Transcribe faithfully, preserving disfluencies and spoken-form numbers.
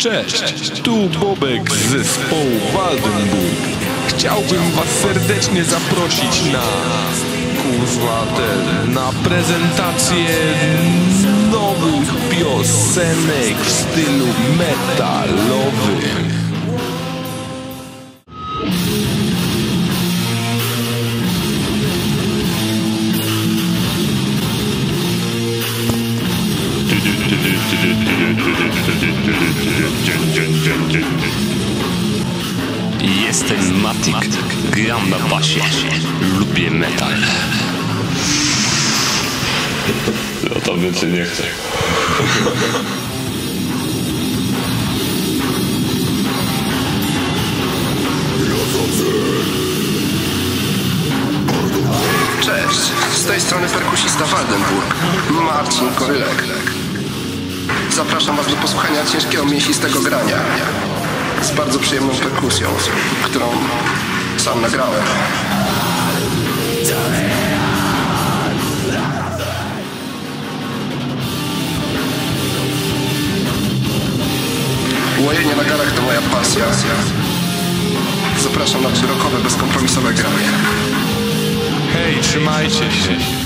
Cześć, tu Bobek z zespołu Waldenburg. Chciałbym was serdecznie zaprosić na kurwa ten, na prezentację nowych piosenek w stylu metalowym. Jestem Matik, gram na basie, lubię metal. No to więcej nie chcę. Cześć, z tej strony perkusista Waldenburg, Marcin Korylek. Zapraszam was do posłuchania ciężkiego, mięsistego grania z bardzo przyjemną perkusją, którą sam nagrałem. Łojenie na garach to moja pasja. Zapraszam na rockowe, bezkompromisowe granie. Hej, trzymajcie się.